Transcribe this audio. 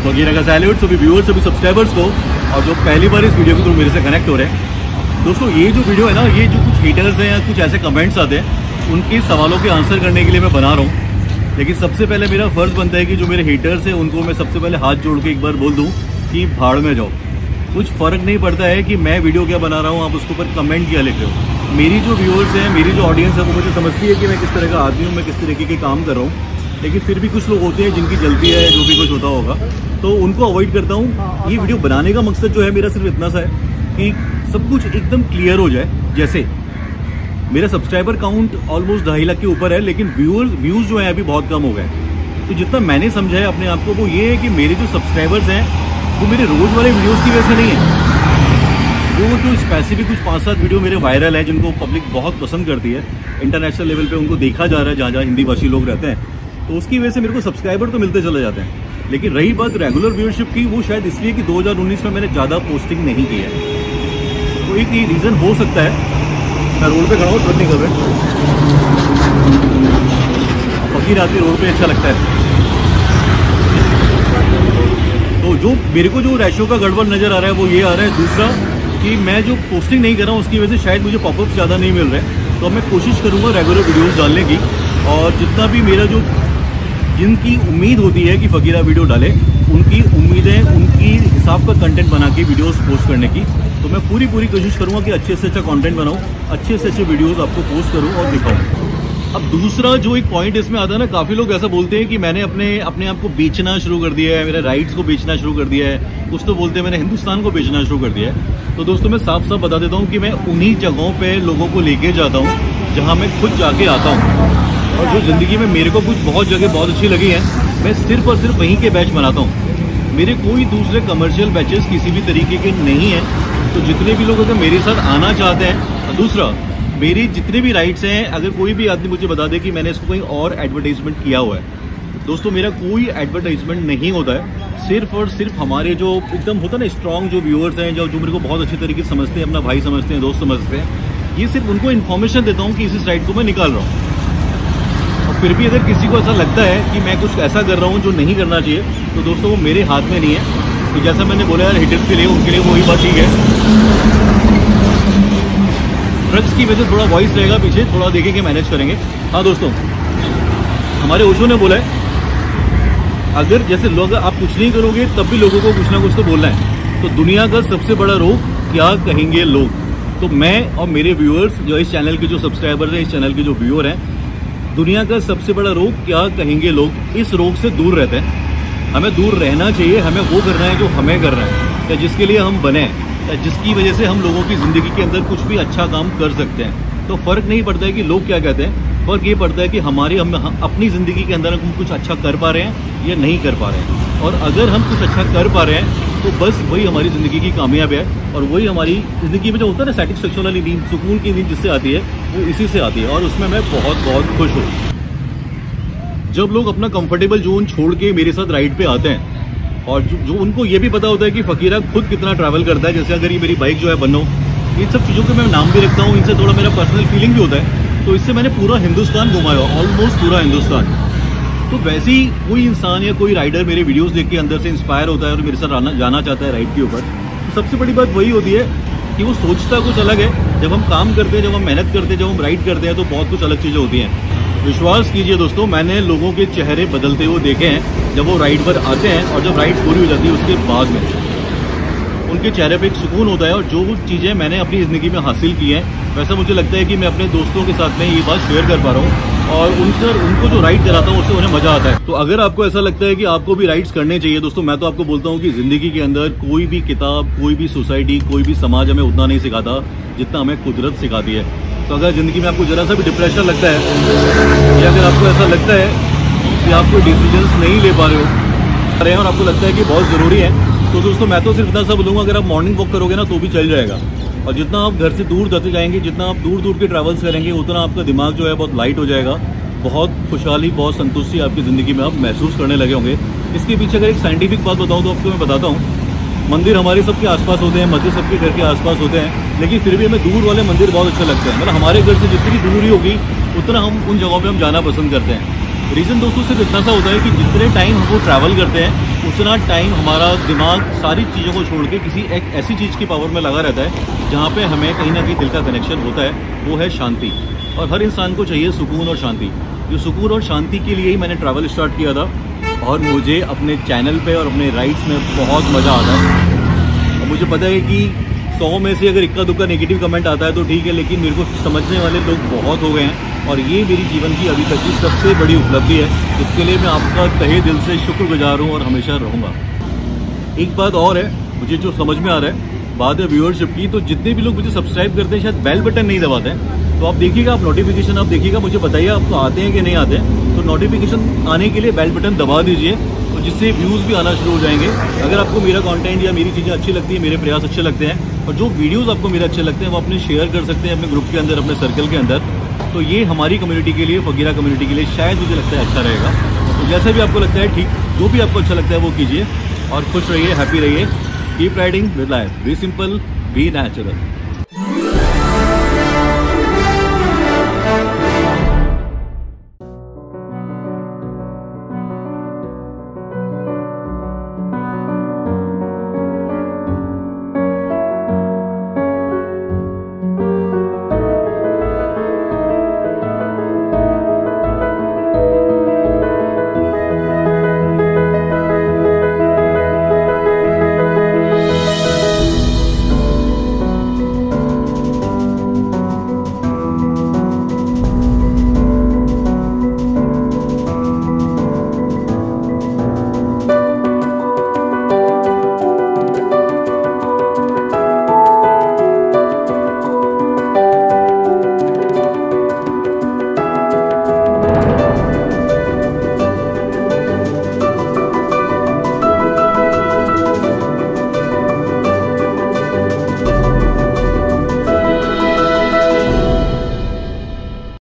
वगैरह का सैल्यूट सभी व्यूअर्स सभी सब्सक्राइबर्स को, और जो पहली बार इस वीडियो के थ्रू मेरे से कनेक्ट हो रहे हैं। दोस्तों ये जो वीडियो है ना, ये जो कुछ हेटर्स हैं या कुछ ऐसे कमेंट्स आते हैं उनके सवालों के आंसर करने के लिए मैं बना रहा हूँ। लेकिन सबसे पहले मेरा फ़र्ज़ बनता है कि जो मेरे हेटर्स हैं उनको मैं सबसे पहले हाथ जोड़ के एक बार बोल दूँ कि भाड़ में जाओ। कुछ फ़र्क नहीं पड़ता है कि मैं वीडियो क्या बना रहा हूँ, आप उसके ऊपर कमेंट क्या लिख रहे हो। मेरी जो व्यूअर्स हैं, मेरी जो ऑडियंस है वो मुझे समझती है कि मैं किस तरह का आदमी हूँ, मैं किस तरीके के काम कर रहा हूँ। लेकिन फिर भी कुछ लोग होते हैं जिनकी जलती है, जो भी कुछ होता होगा, तो उनको अवॉइड करता हूँ। ये वीडियो बनाने का मकसद जो है मेरा सिर्फ इतना सा है कि सब कुछ एकदम क्लियर हो जाए। जैसे मेरा सब्सक्राइबर काउंट ऑलमोस्ट 2.5 लाख के ऊपर है, लेकिन व्यूज़ जो है अभी बहुत कम हो गए। तो जितना मैंने समझा है अपने आप को वो ये है कि मेरे जो सब्सक्राइबर्स हैं वो मेरे रोज़ वाले वीडियोज़ की वजह से नहीं है। वो जो स्पेसिफिक कुछ 5-7 वीडियो मेरे वायरल है जिनको पब्लिक बहुत पसंद करती है, इंटरनेशनल लेवल पे उनको देखा जा रहा है जहाँ जहाँ हिंदी भाषी लोग रहते हैं, तो उसकी वजह से मेरे को सब्सक्राइबर तो मिलते चले जाते हैं। लेकिन रही बात रेगुलर व्यूअरशिप की, वो शायद इसलिए कि 2019 में मैंने ज़्यादा पोस्टिंग नहीं की है। तो एक ये रीज़न हो सकता है। मैं रोड पे खड़ा हूँ, ट्रक नहीं कर रहे, फकीर आदमी रोड पे अच्छा लगता है। तो जो मेरे को जो रेशो का गड़बड़ नज़र आ रहा है वो ये आ रहा है। दूसरा कि मैं जो पोस्टिंग नहीं कर रहा हूँ उसकी वजह से शायद मुझे पॉपअप ज़्यादा नहीं मिल रहे। तो मैं कोशिश करूँगा रेगुलर वीडियोस डालने की, और जितना भी मेरा जो जिनकी उम्मीद होती है कि फकीरा वीडियो डाले, उनकी उम्मीदें, उनकी हिसाब का कंटेंट बना के वीडियोस पोस्ट करने की, तो मैं पूरी कोशिश करूँगा कि अच्छे से अच्छा कंटेंट बनाऊँ, अच्छे से अच्छे वीडियोस आपको पोस्ट करूँ और दिखाऊँ। अब दूसरा जो एक पॉइंट इसमें आता है ना, काफ़ी लोग ऐसा बोलते हैं कि मैंने अपने आप को बेचना शुरू कर दिया है, मेरे राइट्स को बेचना शुरू कर दिया है। कुछ तो बोलते हैं मैंने हिंदुस्तान को बेचना शुरू कर दिया है। तो दोस्तों मैं साफ साफ बता देता हूँ कि मैं उन्हीं जगहों पे लोगों को लेके जाता हूँ जहाँ मैं खुद जाके आता हूँ, और जो ज़िंदगी में मेरे को कुछ बहुत जगह बहुत अच्छी लगी है, मैं सिर्फ और सिर्फ वहीं के बैच बनाता हूँ। मेरे कोई दूसरे कमर्शियल बैचेस किसी भी तरीके के नहीं हैं। तो जितने भी लोग अगर मेरे साथ आना चाहते हैं, दूसरा मेरी जितने भी राइट्स हैं, अगर कोई भी आदमी मुझे बता दे कि मैंने इसको कहीं और एडवर्टाइजमेंट किया हुआ है, दोस्तों मेरा कोई एडवर्टाइजमेंट नहीं होता है। सिर्फ और सिर्फ हमारे जो एकदम होता है ना स्ट्रॉन्ग जो व्यूअर्स हैं, जो मेरे को बहुत अच्छी तरीके से समझते हैं, अपना भाई समझते हैं, दोस्त समझते हैं, ये सिर्फ उनको इन्फॉर्मेशन देता हूँ कि इस साइट को मैं निकाल रहा हूँ। और फिर भी अगर किसी को ऐसा लगता है कि मैं कुछ ऐसा कर रहा हूँ जो नहीं करना चाहिए, तो दोस्तों वो मेरे हाथ में नहीं है। तो जैसा मैंने बोला यार, हिटर्स के लिए उनके लिए वही बात ठीक है। ड्रग्स की वजह से थोड़ा वॉइस रहेगा पीछे, थोड़ा देखेंगे, मैनेज करेंगे। हाँ दोस्तों, हमारे ओशो ने बोला है अगर जैसे लोग आप कुछ नहीं करोगे तब भी लोगों को कुछ ना कुछ तो बोलना है। तो दुनिया का सबसे बड़ा रोग क्या कहेंगे लोग। तो मैं और मेरे व्यूअर्स, जो इस चैनल के जो सब्सक्राइबर्स हैं, इस चैनल के जो व्यूअर हैं, दुनिया का सबसे बड़ा रोग क्या कहेंगे लोग, इस रोग से दूर रहते हैं। हमें दूर रहना चाहिए। हमें वो करना है जो हमें करना है, या जिसके लिए हम बने, या जिसकी वजह से हम लोगों की ज़िंदगी के अंदर कुछ भी अच्छा काम कर सकते हैं। तो फ़र्क नहीं पड़ता है कि लोग क्या कहते हैं, फ़र्क ये पड़ता है कि हम अपनी ज़िंदगी के अंदर हम कुछ अच्छा कर पा रहे हैं या नहीं कर पा रहे हैं। और अगर हम कुछ अच्छा कर पा रहे हैं तो बस वही हमारी ज़िंदगी की कामयाबी है, और वही हमारी ज़िंदगी में जो होता है ना सेटिस्फेक्शन वाली नींद, सुकून की नींद जिससे आती है, वो इसी से आती है, और उसमें मैं बहुत खुश हूँ। जब लोग अपना कंफर्टेबल जोन छोड़ के मेरे साथ राइड पे आते हैं, और जो उनको ये भी पता होता है कि फकीरा खुद कितना ट्रैवल करता है, जैसे अगर ये मेरी बाइक जो है बनो, इन सब चीज़ों के मैं नाम भी रखता हूँ, इनसे थोड़ा मेरा पर्सनल फीलिंग भी होता है। तो इससे मैंने पूरा हिंदुस्तान घुमाया, ऑलमोस्ट पूरा हिंदुस्तान। तो वैसे ही कोई इंसान या कोई राइडर मेरे वीडियोस देख के अंदर से इंस्पायर होता है और मेरे साथ जाना चाहता है राइड के ऊपर, तो सबसे बड़ी बात वही होती है कि वो सोचता कुछ अलग है। जब हम काम करते हैं, जब हम मेहनत करते हैं, जब हम राइड करते हैं, तो बहुत कुछ अलग चीज़ें होती हैं। विश्वास कीजिए दोस्तों, मैंने लोगों के चेहरे बदलते हुए देखे हैं जब वो राइड पर आते हैं, और जब राइड पूरी हो जाती है उसके बाद में उनके चेहरे पे एक सुकून होता है। और जो चीज़ें मैंने अपनी ज़िंदगी में हासिल की हैं, वैसा मुझे लगता है कि मैं अपने दोस्तों के साथ में ये बात शेयर कर पा रहा हूँ, और उनको जो राइड कराता हूँ उससे उन्हें मज़ा आता है। तो अगर आपको ऐसा लगता है कि आपको भी राइड्स करने चाहिए दोस्तों, मैं तो आपको बोलता हूँ कि ज़िंदगी के अंदर कोई भी किताब, कोई भी सोसाइटी, कोई भी समाज हमें उतना नहीं सिखाता जितना हमें कुदरत सिखाती है। तो अगर ज़िंदगी में आपको ज़रा सा भी डिप्रेशन लगता है, या अगर आपको ऐसा लगता है कि आप कोई डिसीजंस नहीं ले पा रहे हो और आपको लगता है कि बहुत ज़रूरी है, तो दोस्तों मैं तो सिर्फ इतना सा बोलूँगा, अगर आप मॉर्निंग वॉक करोगे ना तो भी चल जाएगा। और जितना आप घर से दूर जाते जाएंगे, जितना आप दूर के ट्रैवल्स करेंगे, उतना आपका दिमाग जो है बहुत लाइट हो जाएगा, बहुत खुशहाली, बहुत संतुष्टि आपकी ज़िंदगी में आप महसूस करने लगे होंगे। इसके पीछे अगर एक साइंटिफिक बात बताऊँ तो आपको मैं बताता हूँ। मंदिर हमारे सबके आसपास होते हैं, मस्जिद सबके घर के आसपास होते हैं, लेकिन फिर भी हमें दूर वाले मंदिर बहुत अच्छे लगते हैं। मतलब हमारे घर से जितनी दूरी होगी उतना हम उन जगहों पे हम जाना पसंद करते हैं। रीज़न दोस्तों सिर्फ इतना सा होता है कि जितने टाइम हम वो ट्रैवल करते हैं उतना टाइम हमारा दिमाग सारी चीज़ों को छोड़ के किसी एक ऐसी चीज़ की पावर में लगा रहता है जहाँ पे हमें कहीं ना कहीं दिल का कनेक्शन होता है, वो है शांति। और हर इंसान को चाहिए सुकून और शांति। जो सुकून और शांति के लिए ही मैंने ट्रैवल स्टार्ट किया था और मुझे अपने चैनल पे और अपने राइड्स में बहुत मज़ा आता है। और मुझे पता है कि 100 में से अगर इक्का दुक्का नेगेटिव कमेंट आता है तो ठीक है, लेकिन मेरे को समझने वाले लोग बहुत हो गए हैं और ये मेरी जीवन की अभी तक की सबसे बड़ी उपलब्धि है। इसके लिए मैं आपका तहे दिल से शुक्रगुजार हूँ और हमेशा रहूँगा। एक बात और है, मुझे जो समझ में आ रहा है बात है व्यूअरशिप की, तो जितने भी लोग मुझे सब्सक्राइब करते हैं शायद बेल बटन नहीं दबाते हैं। तो आप देखिएगा, आप नोटिफिकेशन आप देखिएगा, मुझे बताइए आपको आते हैं कि नहीं आते हैं। तो नोटिफिकेशन आने के लिए बेल बटन दबा दीजिए, तो जिससे व्यूज़ भी आना शुरू हो जाएंगे। अगर आपको मेरा कंटेंट या मेरी चीज़ें अच्छी लगती है, मेरे प्रयास अच्छे लगते हैं और जो वीडियोस आपको मेरे अच्छे लगते हैं वो अपने शेयर कर सकते हैं अपने ग्रुप के अंदर, अपने सर्कल के अंदर। तो ये हमारी कम्युनिटी के लिए, फकीरा कम्युनिटी के लिए शायद मुझे लगता है अच्छा रहेगा। तो जैसे भी आपको लगता है ठीक, जो भी आपको अच्छा लगता है वो कीजिए और खुश रहिए, हैप्पी रहिए। Keep riding with life, be simple, be natural.